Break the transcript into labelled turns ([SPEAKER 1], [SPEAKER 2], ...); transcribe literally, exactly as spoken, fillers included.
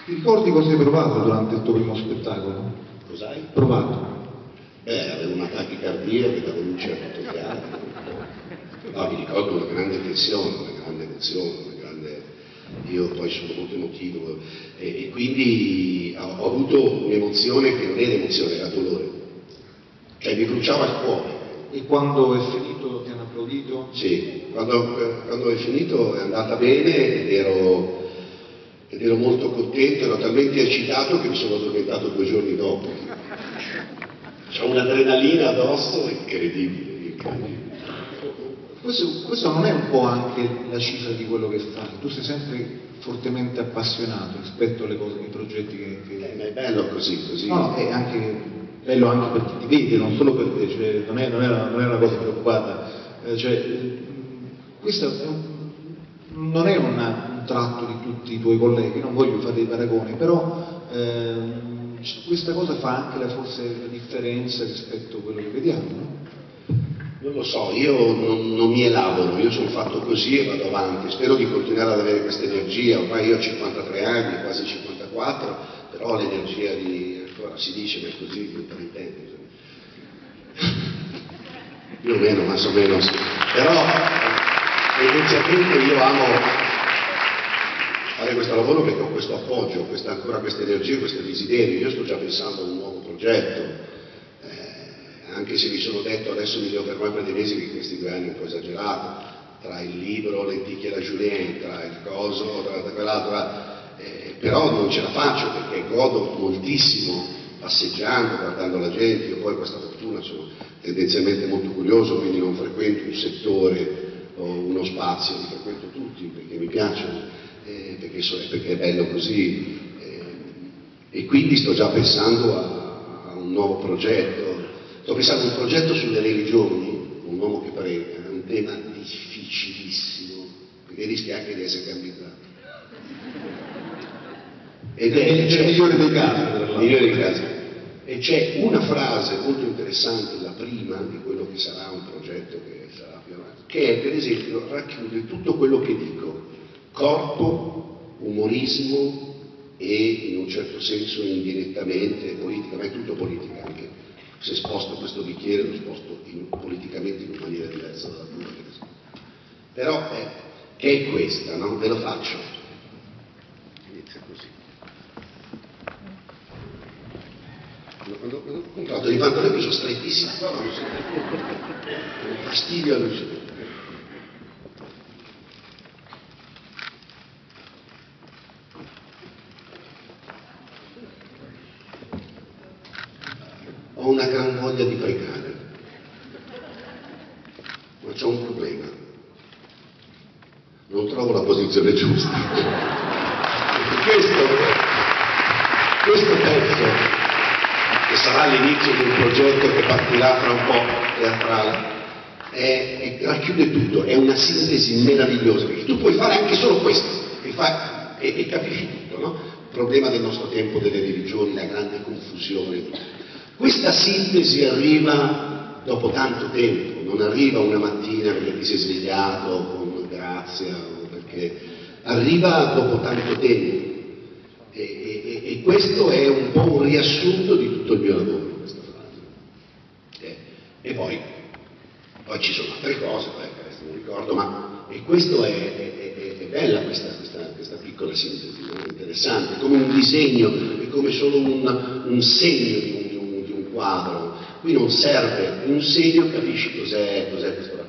[SPEAKER 1] Ti ricordi cosa hai provato durante il tuo primo spettacolo?
[SPEAKER 2] Cos'hai?
[SPEAKER 1] Provato.
[SPEAKER 2] Beh, avevo una tachicardia che dava luce a tutto il teatro. No, mi ricordo una grande tensione, una grande emozione, una grande... Io poi sono molto emotivo e, e quindi ho, ho avuto un'emozione che non era emozione, era dolore. Cioè mi bruciava il cuore.
[SPEAKER 1] E quando è finito ti hanno applaudito?
[SPEAKER 2] Sì, quando, quando è finito è andata bene ed ero, ed ero molto contento, ero talmente eccitato che mi sono addormentato due giorni dopo. C'ho un'adrenalina addosso incredibile, incredibile.
[SPEAKER 1] Questo, questo non è un po' anche la cifra di quello che fai? Tu sei sempre fortemente appassionato rispetto alle cose, ai progetti che... che...
[SPEAKER 2] Eh, ma è bello così, così.
[SPEAKER 1] No, è anche bello anche per chi ti vede, non solo per te, cioè, non, è, non, è una, non è una cosa preoccupata. Eh, cioè, questo è un, non è una, un tratto di tutti i tuoi colleghi, non voglio fare dei paragoni, però ehm, questa cosa fa anche la, forse la differenza rispetto a quello che vediamo, no?
[SPEAKER 2] Non lo so, io non, non mi elaboro, io sono fatto così e vado avanti, spero di continuare ad avere questa energia, ormai io ho cinquantatré anni, quasi cinquantaquattro, però l'energia di, ancora si dice, ma è così, di intendere, più o meno, más o meno, però tendenzialmente io amo fare questo lavoro perché ho questo appoggio, questa, ancora questa energia, questo desiderio, io sto già pensando a un nuovo progetto. Anche se mi sono detto adesso mi devo fermare per dei mesi che questi due anni è un po' esagerato, tra il libro, Lenticchie alla Julien, tra il coso, tra, tra quell'altro, eh, però non ce la faccio perché godo moltissimo passeggiando, guardando la gente, io poi questa fortuna sono tendenzialmente molto curioso, quindi non frequento un settore o uno spazio, li frequento tutti perché mi piacciono, eh, perché, so, perché è bello così, eh, e quindi sto già pensando a, a un nuovo progetto. Sto pensando a un progetto sulle religioni, un uomo che prega, è un tema difficilissimo, perché rischia anche di essere candidato. Ed è il
[SPEAKER 1] migliore dei casi.
[SPEAKER 2] migliore dei casi. E c'è una frase molto interessante, la prima di quello che sarà un progetto che sarà più avanti, che è per esempio racchiude tutto quello che dico, corpo, umorismo e in un certo senso indirettamente politica, ma è tutto politica anche. Se sposto questo bicchiere lo sposto in, politicamente in una maniera diversa dalla tua. Però è, è questa, no? Ve lo faccio. Inizia così. Quando, quando ho comprato i pantaloni che sono strettissimi, qua non so. Un fastidio allucinante. Ho una gran voglia di pregare, ma c'ho un problema, non trovo la posizione giusta. Questo, questo pezzo, che sarà l'inizio di un progetto che partirà fra un po' teatrale, è, è, racchiude tutto, è una sintesi meravigliosa, perché tu puoi fare anche solo questo, e, fa, e, e capisci tutto, no? Il problema del nostro tempo, delle religioni, la grande confusione. Questa sintesi arriva dopo tanto tempo, non arriva una mattina perché ti sei svegliato con grazia, o perché arriva dopo tanto tempo. E, e, e questo è un po' un riassunto di tutto il mio lavoro, questa frase. Eh, e poi, poi ci sono altre cose, poi questo non ricordo, ma e questo è, è, è, è bella questa, questa, questa piccola sintesi, no? È interessante, è come un disegno, è come solo un, un segno di un quadro, qui non serve un segno, capisci cos'è, cos'è questo